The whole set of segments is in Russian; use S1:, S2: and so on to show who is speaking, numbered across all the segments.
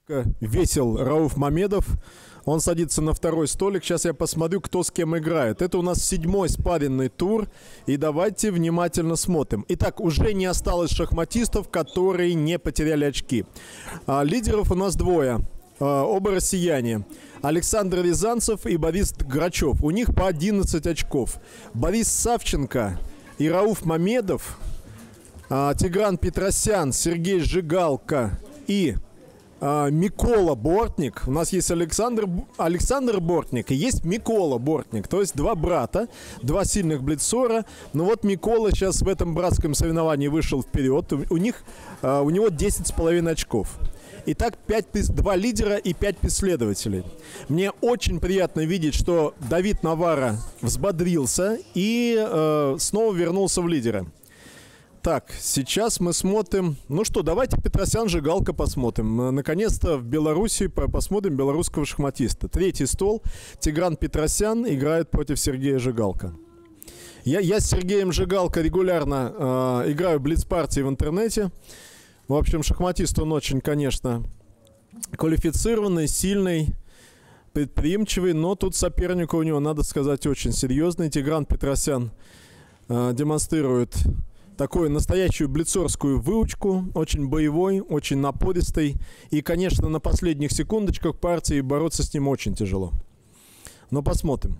S1: Весел Рауф Мамедов. Он садится на второй столик. Сейчас я посмотрю, кто с кем играет. Это у нас 7-й спарринный тур. И давайте внимательно смотрим. Итак, уже не осталось шахматистов, которые не потеряли очки. Лидеров у нас двое. Оба россияне. Александр Рязанцев и Борис Грачев. У них по 11 очков. Борис Савченко и Рауф Мамедов, Тигран Петросян, Сергей Жигалко и Микола Бортник. У нас есть Александр Бортник и есть Микола Бортник. То есть два брата, два сильных блицора. Но вот Микола сейчас в этом братском соревновании вышел вперед. У него 10,5 очков. Итак, 2 лидера и 5 преследователей. Мне очень приятно видеть, что Давид Навара взбодрился и снова вернулся в лидеры. Так, сейчас мы смотрим... Ну что, давайте Петросян, Жигалко посмотрим. Наконец-то в Беларуси посмотрим белорусского шахматиста. Третий стол. Тигран Петросян играет против Сергея Жигалко. Я с Сергеем Жигалко регулярно играю блиц-партии в интернете. В общем, шахматист он очень, конечно, квалифицированный, сильный, предприимчивый. Но тут соперник у него, надо сказать, очень серьезный. Тигран Петросян демонстрирует такую настоящую блицорскую выучку, очень боевой, очень напористый. И, конечно, на последних секундочках партии бороться с ним очень тяжело. Но посмотрим.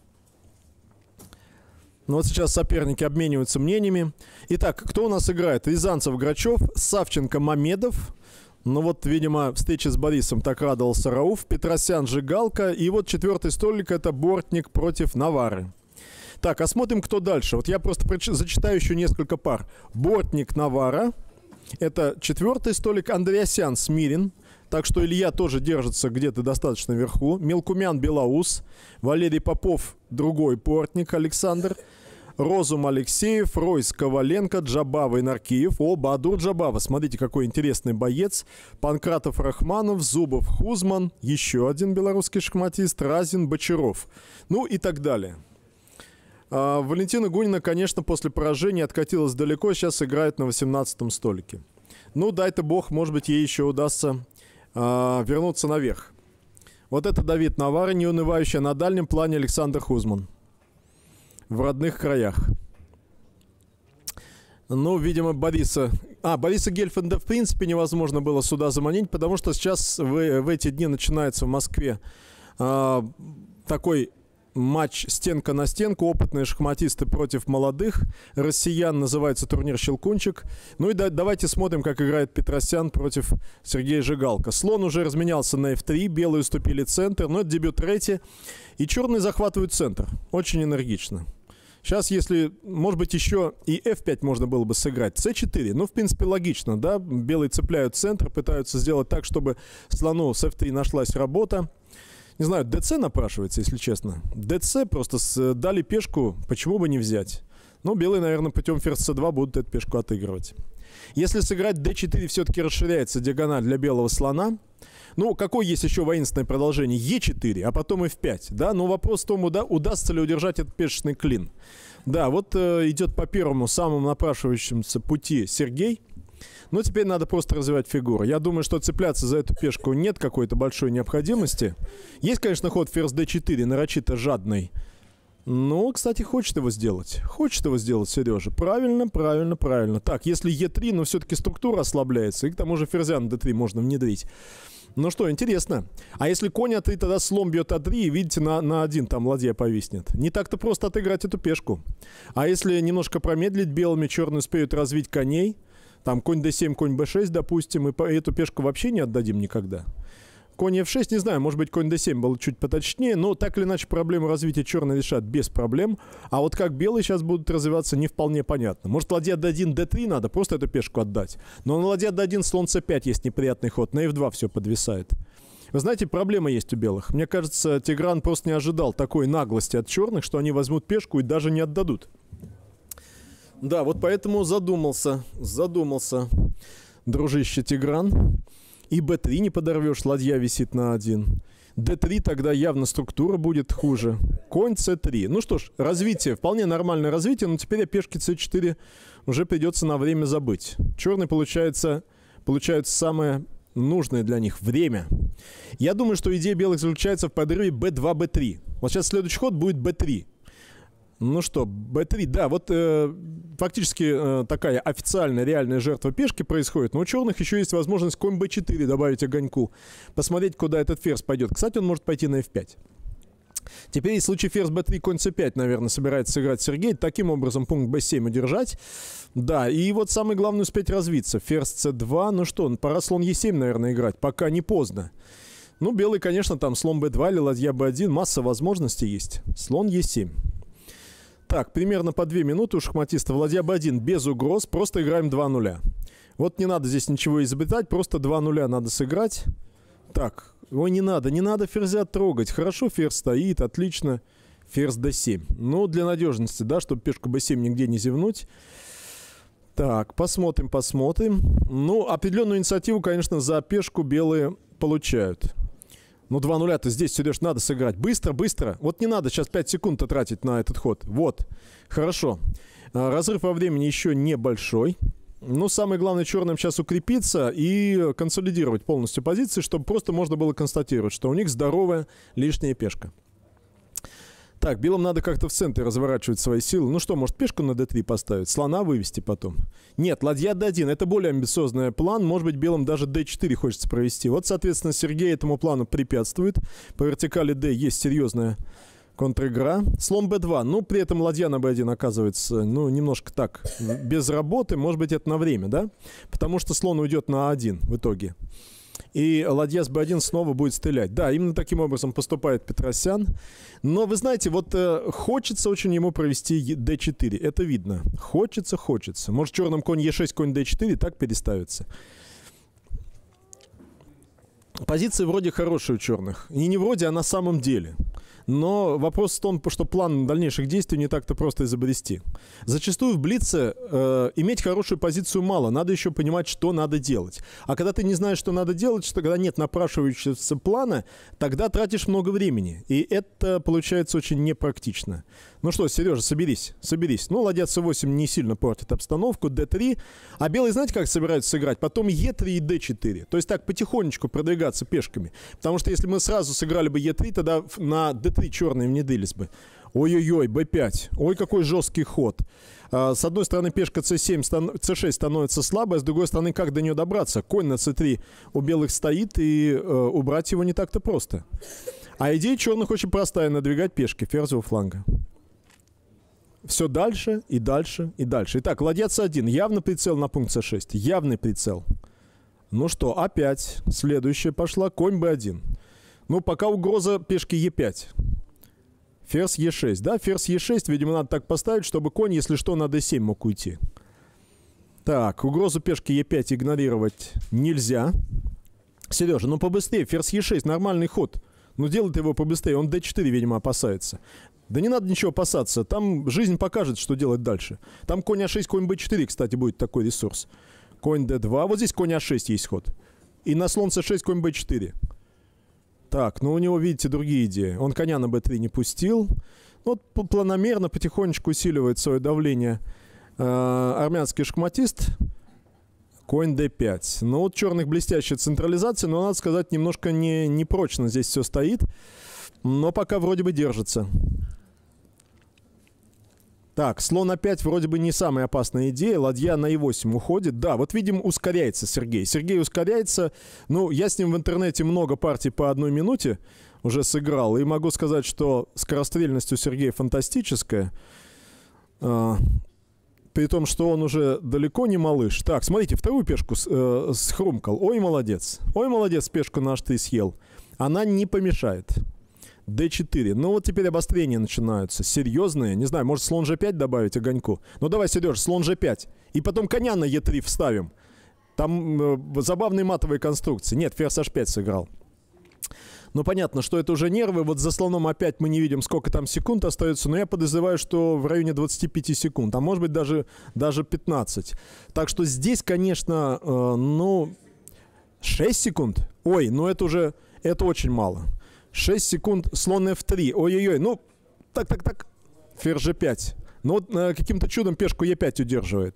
S1: Ну вот сейчас соперники обмениваются мнениями. Итак, кто у нас играет? Рязанцев, Грачев, Савченко, Мамедов. Ну вот, видимо, встреча с Борисом так радовался Рауф. Петросян, Жигалко. И вот четвертый столик — это Бортник против Навары. Так, а смотрим, кто дальше. Вот я просто зачитаю еще несколько пар. Бортник, Навара. Это четвертый столик. Андреасян, Смирин. Так что Илья тоже держится где-то достаточно вверху. Мелкумян, Белоус. Валерий Попов, другой Бортник, Александр. Розум, Алексеев, Ройс, Коваленко, Джабава и Наркиев. О, Баадур Джабава. Смотрите, какой интересный боец. Панкратов, Рахманов, Зубов, Хузман. Еще один белорусский шахматист. Разин, Бочаров. Ну и так далее. Валентина Гунина, конечно, после поражения откатилась далеко. Сейчас играет на 18-м столике. Ну, дай-то бог, может быть, ей еще удастся вернуться наверх. Вот это Давид Навара, неунывающий. На дальнем плане Александр Хузман. В родных краях. Ну, видимо, Бориса Гельфанда в принципе невозможно было сюда заманить, потому что сейчас в эти дни начинается в Москве такой матч стенка на стенку. Опытные шахматисты против молодых россиян. Называется турнир «Щелкунчик». Ну и давайте смотрим, как играет Петросян против Сергея Жигалко. Слон уже разменялся на f3. Белые уступили центр. Но это дебют Рети. И черные захватывают центр. Очень энергично. Сейчас, если, может быть, еще и f5 можно было бы сыграть. c4. Ну, в принципе, логично, да? Белые цепляют центр, пытаются сделать так, чтобы слону с f3 нашлась работа. Не знаю, ДЦ напрашивается, если честно. ДЦ просто дали пешку, почему бы не взять? Но белые, наверное, путем ферзь c2 будут эту пешку отыгрывать. Если сыграть d4, все-таки расширяется диагональ для белого слона. Ну, какое есть еще воинственное продолжение? e4, а потом f5, да? Но вопрос в том, удастся ли удержать этот пешечный клин. Да, вот идет по первому самому напрашивающемуся пути Сергей. Но теперь надо просто развивать фигуру. Я думаю, что цепляться за эту пешку нет какой-то большой необходимости. Есть, конечно, ход ферзь d4, нарочито жадный. Но, кстати, хочет его сделать. Хочет его сделать Сережа. Правильно, правильно, правильно. Так, если e3, но все-таки структура ослабляется. И к тому же ферзя на d3 можно внедрить. Ну что, интересно. А если конь a3, тогда слон бьет a3, и видите, на 1 там ладья повиснет. Не так-то просто отыграть эту пешку. А если немножко промедлить, белыми черные успеют развить коней. Там конь d7, конь b6, допустим, и эту пешку вообще не отдадим никогда. Конь f6, не знаю, может быть, конь d7 был чуть поточнее, но так или иначе проблему развития черные решат без проблем. А вот как белые сейчас будут развиваться, не вполне понятно. Может, ладья d1, d3 надо просто эту пешку отдать. Но на ладья d1 слон c5 есть неприятный ход, на f2 все подвисает. Вы знаете, проблема есть у белых. Мне кажется, Тигран просто не ожидал такой наглости от черных, что они возьмут пешку и даже не отдадут. Да, вот поэтому задумался, дружище Тигран. И b3 не подорвешь, ладья висит на 1. d3 тогда явно структура будет хуже. Конь c3. Ну что ж, развитие, вполне нормальное развитие, но теперь о пешке c4 уже придется на время забыть. Черный получается самое нужное для них время. Я думаю, что идея белых заключается в подрыве b2, b3. Вот сейчас следующий ход будет b3. Ну что, b3, да, вот фактически такая официальная реальная жертва пешки происходит, но у черных еще есть возможность конь b4 добавить огоньку, посмотреть, куда этот ферзь пойдет. Кстати, он может пойти на f5. Теперь в случае ферзь b3, конь c5, наверное, собирается сыграть Сергей. Таким образом, пункт b7 удержать. Да, и вот самое главное успеть развиться. Ферзь c2, ну что, пора слон e7, наверное, играть, пока не поздно. Ну, белый, конечно, там слон b2 или ладья b1, масса возможностей есть. Слон e7. Так, примерно по 2 минуты у шахматиста. Ладья b1 без угроз, просто играем 2-0. Вот не надо здесь ничего изобретать, просто 2-0 надо сыграть. Так, ой, не надо ферзя трогать. Хорошо, ферзь стоит, отлично. Ферзь d7. Ну, для надежности, да, чтобы пешку b7 нигде не зевнуть. Так, посмотрим. Ну, определенную инициативу, конечно, за пешку белые получают. Ну, 2-0-то здесь, Сереж, надо сыграть. Быстро. Вот не надо сейчас 5 секунд тратить на этот ход. Вот. Хорошо. Разрыв во времени еще небольшой. Но самое главное черным сейчас укрепиться и консолидировать полностью позиции, чтобы просто можно было констатировать, что у них здоровая лишняя пешка. Так, белым надо как-то в центре разворачивать свои силы. Ну что, может пешку на d3 поставить? Слона вывести потом? Нет, ладья d1. Это более амбициозный план. Может быть, белым даже d4 хочется провести. Вот, соответственно, Сергей этому плану препятствует. По вертикали d есть серьезная контр-игра. Слон b2. Ну, при этом ладья на b1 оказывается, ну, немножко так, без работы. Может быть, это на время, да? Потому что слон уйдет на a1 в итоге. И ладья с b1 снова будет стрелять. Да, именно таким образом поступает Петросян. Но вы знаете, вот хочется очень ему провести d4. Это видно. Хочется. Может, черным конь e6, конь d4 так переставится. Позиция вроде хорошая у черных. И не вроде, а на самом деле. Но вопрос в том, что план дальнейших действий не так-то просто изобрести. Зачастую в блице иметь хорошую позицию мало. Надо еще понимать, что надо делать. А когда ты не знаешь, что надо делать, что когда нет напрашивающегося плана, тогда тратишь много времени. И это получается очень непрактично. Ну что, Сережа, соберись. Ну, ладья c8 не сильно портит обстановку. d3. А белые, знаете, как собираются сыграть? Потом e3 и d4. То есть так потихонечку продвигаться пешками. Потому что если мы сразу сыграли бы e3, тогда на d3 черные внедрились бы. Ой-ой-ой, b5. Ой, какой жесткий ход. С одной стороны, пешка c7, c6 становится слабой, с другой стороны, как до нее добраться? Конь на c3 у белых стоит, и убрать его не так-то просто. А идея черных очень простая — надвигать пешки ферзевого фланга. Все дальше и дальше и дальше. Итак, ладья c1. Явно прицел на пункт c6. Явный прицел. Ну что, опять. Следующая пошла. Конь b1. Ну, пока угроза пешки e5. Ферзь e6. Да, ферзь e6, видимо, надо так поставить, чтобы конь, если что, на d7 мог уйти. Так, угрозу пешки e5 игнорировать нельзя. Сережа, ну побыстрее. Ферзь e6. Нормальный ход. Ну, делай ты его побыстрее. Он d4, видимо, опасается. Да не надо ничего опасаться. Там жизнь покажет, что делать дальше. Там конь а6, конь b4, кстати, будет такой ресурс. Конь d2. Вот здесь конь а6 есть ход. И на слон c6, конь b4. Так, ну у него, видите, другие идеи. Он коня на b3 не пустил. Вот планомерно, потихонечку усиливает свое давление армянский шахматист. Конь d5. Ну вот черных блестящая централизация, но, надо сказать, немножко не прочно здесь все стоит. Но пока вроде бы держится. Так, слон опять вроде бы не самая опасная идея. Ладья на e8 уходит. Да, вот видим, ускоряется Сергей. Сергей ускоряется. Ну, я с ним в интернете много партий по 1 минуте уже сыграл. И могу сказать, что скорострельность у Сергея фантастическая. При том, что он уже далеко не малыш. Так, смотрите, вторую пешку схрумкал. Ой, молодец. Ой, молодец, пешку на h3 съел. Она не помешает. d4. Ну вот теперь обострения начинаются. Серьезные. Не знаю, может слон g5 добавить огоньку? Ну давай, Сереж, слон g5. И потом коня на e3 вставим. Там забавные матовые конструкции. Нет, ферзь h5 сыграл. Ну понятно, что это уже нервы. Вот за слоном опять мы не видим, сколько там секунд остается. Но я подозреваю, что в районе 25 секунд. А может быть даже 15. Так что здесь, конечно, ну 6 секунд. Ой, ну это очень мало. 6 секунд, слон f3. Ой-ой-ой, ну, так. Ферзь g5. Ну, вот каким-то чудом пешку e5 удерживает.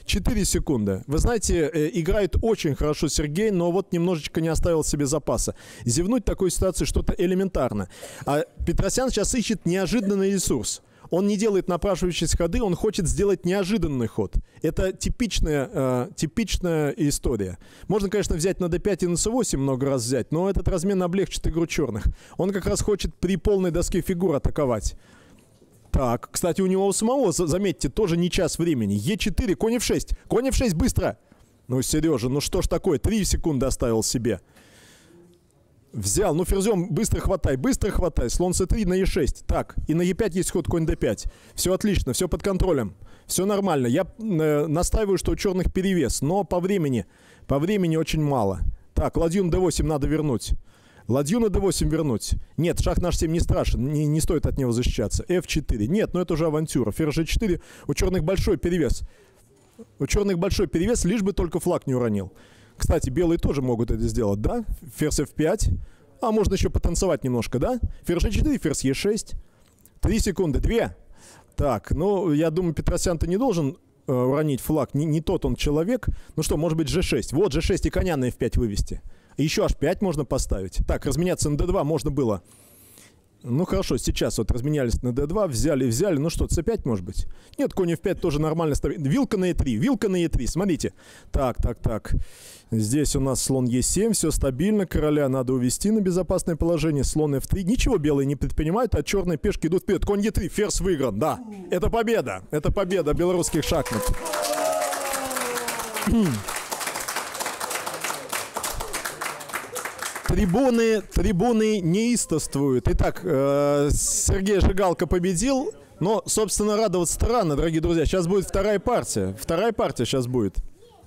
S1: 4 секунды. Вы знаете, играет очень хорошо Сергей, но вот немножечко не оставил себе запаса. Зевнуть в такой ситуации что-то элементарно. А Петросян сейчас ищет неожиданный ресурс. Он не делает напрашивающиеся ходы, он хочет сделать неожиданный ход. Это типичная история. Можно, конечно, взять на d5 и на c8 много раз взять, но этот размен облегчит игру черных. Он как раз хочет при полной доске фигур атаковать. Так, кстати, у него у самого, заметьте, тоже не час времени. Е4, конь f6. Конь f6, быстро! Ну, Сережа, ну что ж такое, 3 секунды оставил себе. Взял, ну ферзем, быстро хватай, слон c3 на e6. Так, и на e5 есть ход конь d5. Все отлично, все под контролем, все нормально. Я настаиваю, что у черных перевес, но по времени очень мало. Так, ладью на d8 надо вернуть. Ладью на d8 вернуть. Нет, шах на h7 не страшен, не стоит от него защищаться. f4, нет, но это уже авантюра. Ферзь g4, у черных большой перевес. У черных большой перевес, лишь бы только флаг не уронил. Кстати, белые тоже могут это сделать, да? Ферзь f5. А можно еще потанцевать немножко, да? Ферзь g4, ферзь e6. 3 секунды, 2. Так, ну, я думаю, Петросян-то не должен уронить флаг. Не тот он человек. Ну что, может быть, g6. Вот g6 и коня на f5 вывести. Еще h5 можно поставить. Так, разменяться на d2 можно было. Ну хорошо, сейчас вот разменялись на d2, взяли. Ну что, c5 может быть? Нет, конь f5 тоже нормально ставит. Вилка на e3, смотрите. Так. Здесь у нас слон e7, все стабильно. Короля надо увести на безопасное положение. Слон f3. Ничего белые не предпринимают, а черные пешки идут вперед. Конь e3, ферзь выигран, да. Это победа белорусских шахмат. Трибуны неистовствуют. Итак, Сергей Жигалко победил. Но, собственно, радоваться-то рано, дорогие друзья. Сейчас будет вторая партия. Сейчас будет.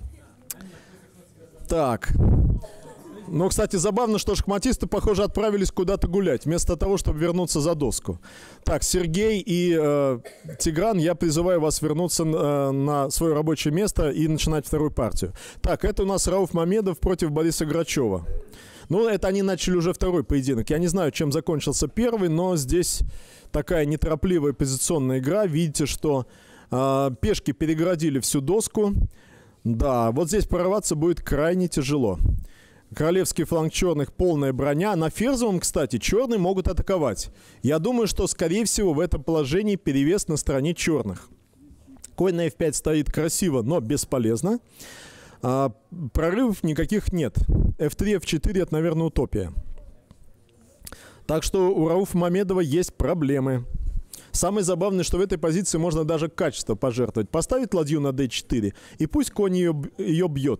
S1: Так. Ну, кстати, забавно, что шахматисты, похоже, отправились куда-то гулять, вместо того, чтобы вернуться за доску. Так, Сергей и Тигран, я призываю вас вернуться на свое рабочее место и начинать вторую партию. Так, это у нас Рауф Мамедов против Бориса Грачева. Ну, это они начали уже второй поединок. Я не знаю, чем закончился первый, но здесь такая неторопливая позиционная игра. Видите, что пешки перегородили всю доску. Да, вот здесь прорваться будет крайне тяжело. Королевский фланг черных, полная броня. На ферзовом, кстати, черные могут атаковать. Я думаю, что, скорее всего, в этом положении перевес на стороне черных. Конь на f5 стоит красиво, но бесполезно. Прорывов никаких нет. f3, f4 это, наверное, утопия. Так что у Рауфа Мамедова есть проблемы. Самое забавное, что в этой позиции можно даже качество пожертвовать. Поставить ладью на d4, и пусть конь ее бьет.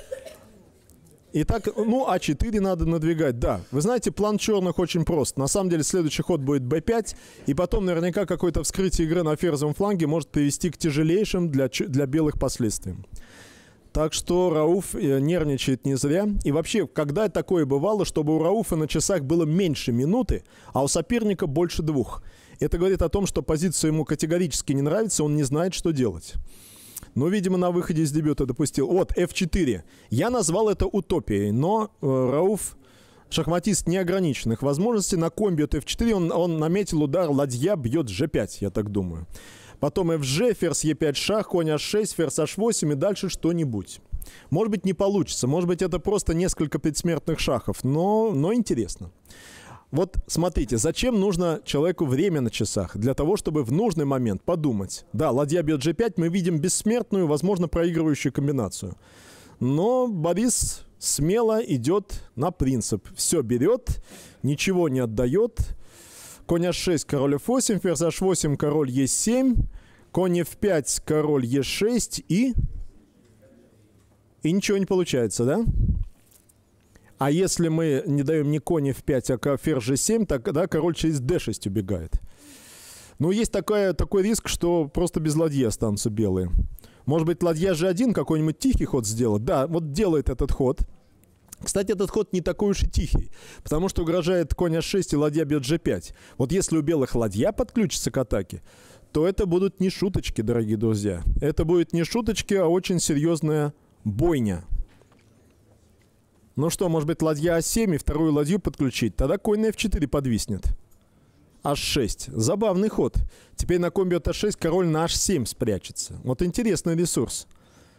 S1: Итак, ну, а4 надо надвигать. Да, вы знаете, план черных очень прост. На самом деле, следующий ход будет b5, и потом наверняка какое-то вскрытие игры на ферзовом фланге может привести к тяжелейшим для белых последствиям. Так что Рауф нервничает не зря. И вообще, когда такое бывало, чтобы у Рауфа на часах было меньше минуты, а у соперника больше 2? Это говорит о том, что позиция ему категорически не нравится, он не знает, что делать. Но, видимо, на выходе из дебюта допустил. Вот, f4. Я назвал это утопией, но Рауф, шахматист неограниченных возможностей, на конь бьет f4, он наметил удар, ладья бьет g5, я так думаю. Потом fg, ферзь e5 шах, конь h6, ферзь h8 и дальше что-нибудь. Может быть, не получится, может быть, это просто несколько предсмертных шахов, но интересно. Вот смотрите, зачем нужно человеку время на часах? Для того, чтобы в нужный момент подумать. Да, ладья бьет g5, мы видим бессмертную, возможно, проигрывающую комбинацию. Но Борис смело идет на принцип. Все берет, ничего не отдает. Конь h6, король f8, ферзь h8, король e7, конь f5, король e6 и ничего не получается, да? А если мы не даем ни конь f5, а ферзь g7, тогда король через d6 убегает. Ну, есть такой риск, что просто без ладьи останутся белые. Может быть, ладья g1 какой-нибудь тихий ход сделать? Да, вот делает этот ход. Кстати, этот ход не такой уж и тихий, потому что угрожает конь h6 и ладья бьет g5. Вот если у белых ладья подключится к атаке, то это будут не шуточки, дорогие друзья. Это будет не шуточки, а очень серьезная бойня. Ну что, может быть, ладья а7 и вторую ладью подключить? Тогда конь на f4 подвиснет. h6. Забавный ход. Теперь на конь бьет h6, король на h7 спрячется. Вот интересный ресурс.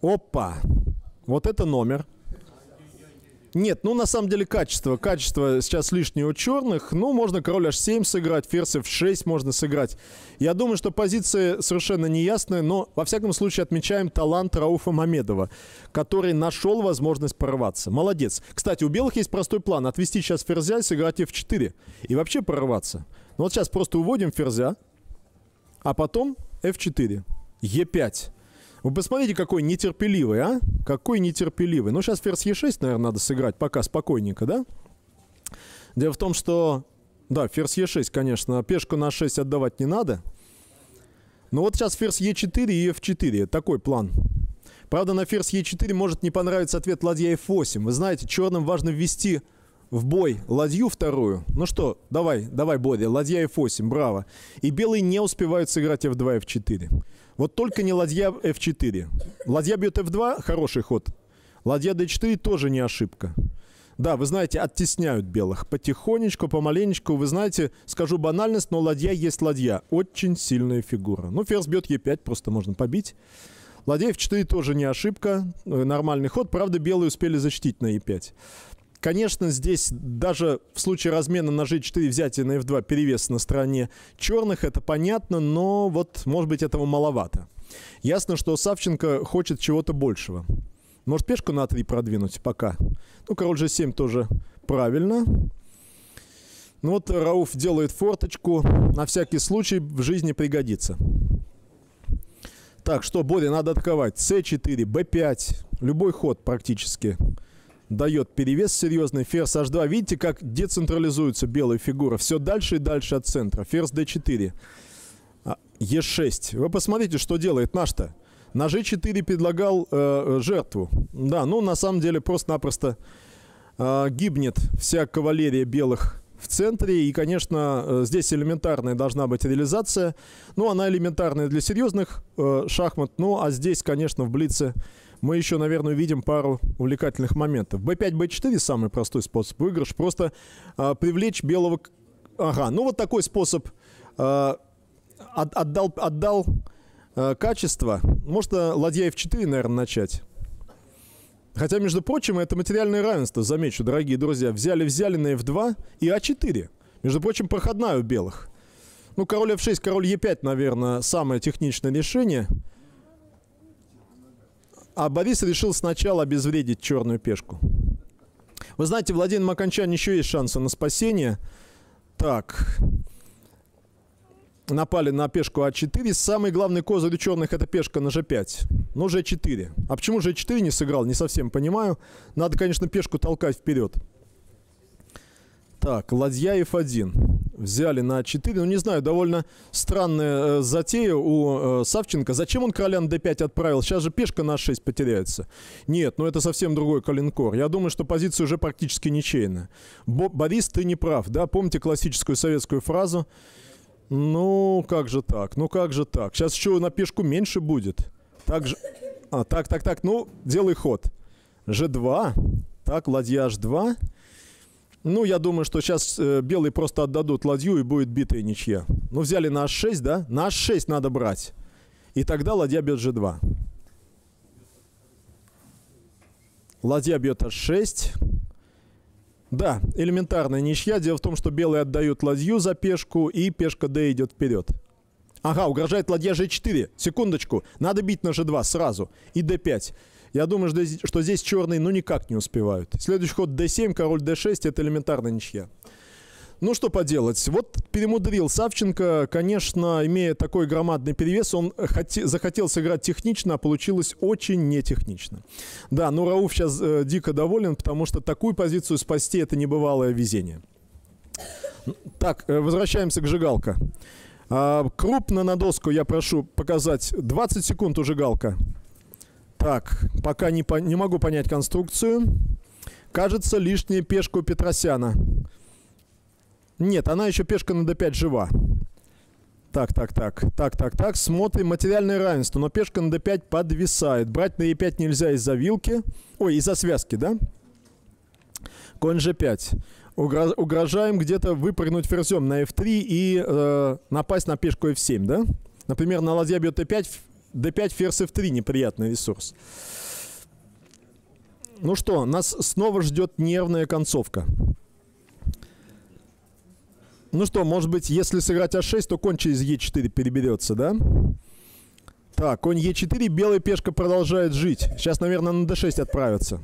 S1: Опа! Вот это номер. Нет, ну на самом деле качество. Качество сейчас лишнее у черных. Ну, можно король h7 сыграть, ферзь f6 можно сыграть. Я думаю, что позиция совершенно неясная, но во всяком случае отмечаем талант Рауфа Мамедова, который нашел возможность прорваться. Молодец. Кстати, у белых есть простой план. Отвести сейчас ферзя и сыграть f4. И вообще прорваться. Ну вот сейчас просто уводим ферзя, а потом f4. e5. Вы посмотрите, какой нетерпеливый, а? Какой нетерпеливый. Ну, сейчас ферзь Е6, наверное, надо сыграть пока спокойненько, да? Дело в том, что... Да, ферзь Е6, конечно, пешку на 6 отдавать не надо. Но вот сейчас ферзь Е4 и F4. Такой план. Правда, на ферзь Е4 может не понравиться ответ ладья F8. Вы знаете, черным важно ввести в бой ладью вторую. Ну что, давай, Боря, ладья F8, браво. И белые не успевают сыграть F2, F4. Вот только не ладья F4. Ладья бьет F2, хороший ход. Ладья D4 тоже не ошибка. Да, вы знаете, оттесняют белых. Потихонечку, помаленечку. Вы знаете, скажу банальность, но ладья есть ладья. Очень сильная фигура. Ну, ферзь бьет Е5, просто можно побить. Ладья F4 тоже не ошибка. Нормальный ход. Правда, белые успели защитить на Е5. Конечно, здесь даже в случае размена на G4 взятия на F2 перевес на стороне черных, это понятно, но вот, может быть, этого маловато. Ясно, что Савченко хочет чего-то большего. Может, пешку на 3 продвинуть пока. Ну, король G7 тоже правильно. Ну вот Рауф делает форточку. На всякий случай в жизни пригодится. Так, что, Боря, надо атаковать. C4, B5. Любой ход практически дает перевес серьезный. Ферзь h2. Видите, как децентрализуется белая фигура? Все дальше и дальше от центра. Ферзь d4. e6. Вы посмотрите, что делает наш-то. На g4 предлагал жертву. Да, ну на самом деле просто-напросто гибнет вся кавалерия белых в центре. И, конечно, здесь элементарная должна быть реализация. Ну, она элементарная для серьезных шахмат. Ну, а здесь, конечно, в блице мы еще, наверное, увидим пару увлекательных моментов. b5, b4 самый простой способ выигрыша. Просто привлечь белого... Ага, ну вот такой способ отдал качество. Можно ладья f4, наверное, начать. Хотя, между прочим, это материальное равенство, замечу, дорогие друзья. Взяли на f2 и a4. Между прочим, проходная у белых. Ну, король f6, король e5, наверное, самое техничное решение. А Борис решил сначала обезвредить черную пешку. Вы знаете, в ладейном окончании еще есть шансы на спасение. Так. Напали на пешку А4. Самый главный козырь у черных — это пешка на G5. Ну, G4. А почему G4 не сыграл, не совсем понимаю. Надо, конечно, пешку толкать вперед. Так, ладья F1. Взяли на А4. Ну, не знаю, довольно странная затея у Савченко. Зачем он короля на D5 отправил? Сейчас же пешка на А6 потеряется. Нет, ну это совсем другой калинкор. Я думаю, что позиция уже практически ничейная. Борис, ты не прав, да? Помните классическую советскую фразу? Ну, как же так? Ну, как же так? Сейчас еще на пешку меньше будет. Так же... Так. Ну, делай ход. G2. Так, ладья H2. Ну, я думаю, что сейчас белые просто отдадут ладью и будет битая ничья. Ну, взяли на H6, да? На H6 надо брать. И тогда ладья бьет G2. Ладья бьет H6. Да, элементарная ничья. Дело в том, что белые отдают ладью за пешку, и пешка D идет вперед. Ага, угрожает ладья G4. Секундочку. Надо бить на G2 сразу. И D5. Я думаю, что здесь черные ну никак не успевают. Следующий ход D7, король D6. Это элементарная ничья. Ну, что поделать. Вот перемудрил Савченко. Конечно, имея такой громадный перевес, он захотел сыграть технично, а получилось очень нетехнично. Да, но Рауф сейчас дико доволен, потому что такую позицию спасти — это небывалое везение. Так, возвращаемся к Жигалко. Крупно на доску я прошу показать. 20 секунд у Жигалко. Так, пока не могу понять конструкцию. Кажется, лишняя пешка у Петросяна. Нет, она еще пешка на d5 жива. Так. Смотрим материальное равенство. Но пешка на d5 подвисает. Брать на e5 нельзя из-за вилки. Ой, из-за связки, да? Конь g5. Угрожаем где-то выпрыгнуть ферзем на f3 и напасть на пешку f7, да? Например, на ладья бьет e5, d5, ферзь f3, неприятный ресурс. Ну что, нас снова ждет нервная концовка. Ну что, может быть, если сыграть а6, то конь через e4 переберется, да? Так, конь e4, белая пешка продолжает жить. Сейчас, наверное, на d6 отправится.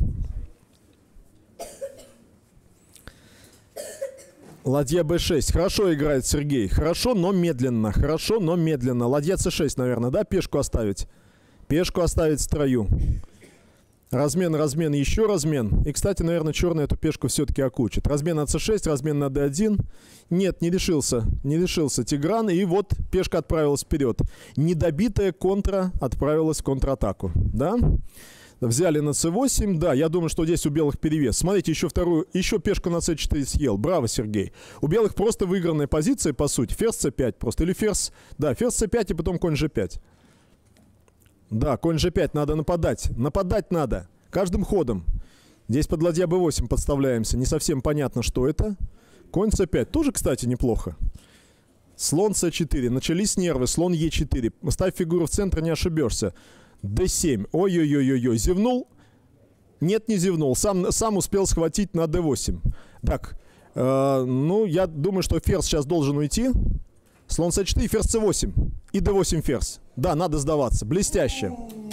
S1: Ладья b6. Хорошо играет Сергей. Хорошо, но медленно. Хорошо, но медленно. Ладья c6, наверное, да? Пешку оставить. Пешку оставить в строю. Размен, размен, еще размен. И, кстати, наверное, черный эту пешку все-таки окучит. Размен на c6, размен на d1. Нет, не решился. Не решился Тигран. И вот пешка отправилась вперед. Недобитая контра отправилась в контратаку. Да? Взяли на c8. Да, я думаю, что здесь у белых перевес. Смотрите, еще пешку на c4 съел. Браво, Сергей. У белых просто выигранная позиция, по сути. Ферзь c5 просто. Или ферзь... Да, ферзь c5 и потом конь g5. Да, конь g5, надо нападать. Нападать надо. Каждым ходом. Здесь под ладья b8 подставляемся. Не совсем понятно, что это. Конь c5. Тоже, кстати, неплохо. Слон c4. Начались нервы. Слон e4. Ставь фигуру в центр, не ошибешься. d7. Ой-ой-ой-ой. Зевнул? Нет, не зевнул. Сам успел схватить на d8. Так. Ну, я думаю, что ферзь сейчас должен уйти. Слон c4, ферзь c8. И d8 ферзь. Да, надо сдаваться. Блестяще.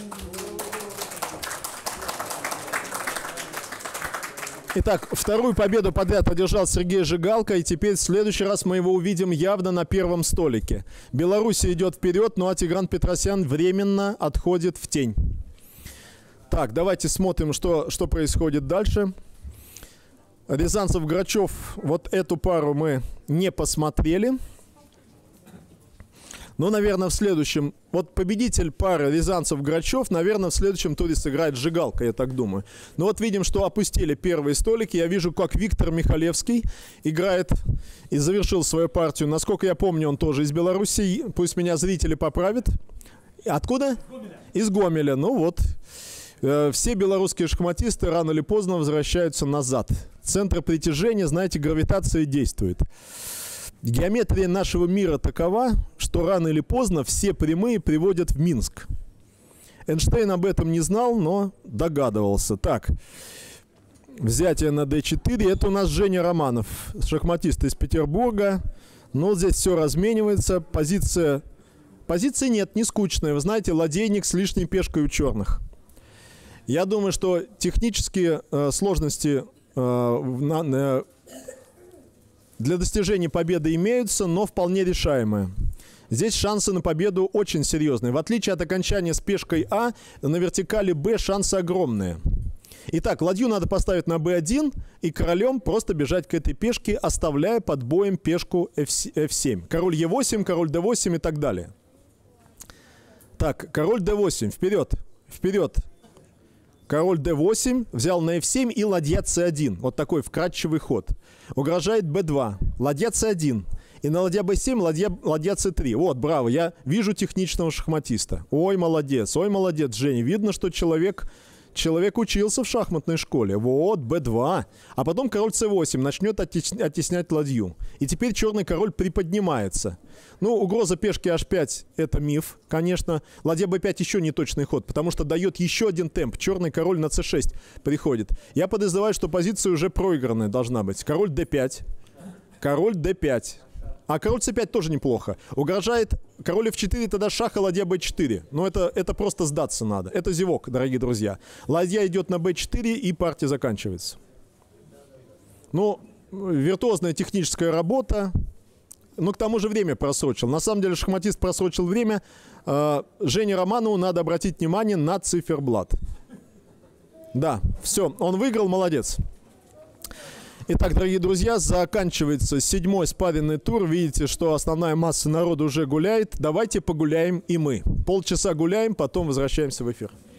S1: Итак, вторую победу подряд одержал Сергей Жигалко. И теперь в следующий раз мы его увидим явно на первом столике. Белоруссия идет вперед, ну а Тигран Петросян временно отходит в тень. Так, давайте смотрим, что происходит дальше. Рязанцев-Грачев. Вот эту пару мы не посмотрели. Ну, наверное, в следующем... Вот победитель пары Рязанцев-Грачев, наверное, в следующем туре сыграет Жигалко, я так думаю. Но вот видим, что опустили первые столики. Я вижу, как Виктор Михалевский играет и завершил свою партию. Насколько я помню, он тоже из Беларуси. Пусть меня зрители поправят. Откуда? Из Гомеля. Ну вот. Все белорусские шахматисты рано или поздно возвращаются назад. Центр притяжения, знаете, гравитация действует. Геометрия нашего мира такова, что рано или поздно все прямые приводят в Минск. Эйнштейн об этом не знал, но догадывался. Так, взятие на d4. Это у нас Женя Романов, шахматист из Петербурга. Но здесь все разменивается. Позиция нет, не скучная. Вы знаете, ладейник с лишней пешкой у черных. Я думаю, что технические сложности для достижения победы имеются, но вполне решаемые. Здесь шансы на победу очень серьезные. В отличие от окончания с пешкой А, на вертикали Б шансы огромные. Итак, ладью надо поставить на b1 и королем просто бежать к этой пешке, оставляя под боем пешку f7. Король e8, король d8 и так далее. Так, король d8, вперед, вперед. Король d8, взял на f7 и ладья c1. Вот такой вкрадчивый ход. Угрожает b2, ладья c1. И на ладья b7 ладья c3. Вот, браво, я вижу техничного шахматиста. Ой, молодец, Женя. Видно, что человек учился в шахматной школе. Вот, b2. А потом король c8 начнет оттеснять ладью. И теперь черный король приподнимается. Ну, угроза пешки h5 это миф, конечно. Ладья b5 еще не точный ход, потому что дает еще один темп. Черный король на c6 приходит. Я подозреваю, что позиция уже проигранная должна быть. Король d5. Король d5. А король c5 тоже неплохо. Угрожает король f4, тогда шах и ладья b4. Но это просто сдаться надо. Это зевок, дорогие друзья. Ладья идет на b4 и партия заканчивается. Ну, виртуозная техническая работа. Но к тому же время просрочил. На самом деле шахматист просрочил время. Жене Романову надо обратить внимание на циферблат. Да, все, он выиграл, молодец. Итак, дорогие друзья, заканчивается 7-й спарринный тур. Видите, что основная масса народа уже гуляет. Давайте погуляем и мы. Полчаса гуляем, потом возвращаемся в эфир.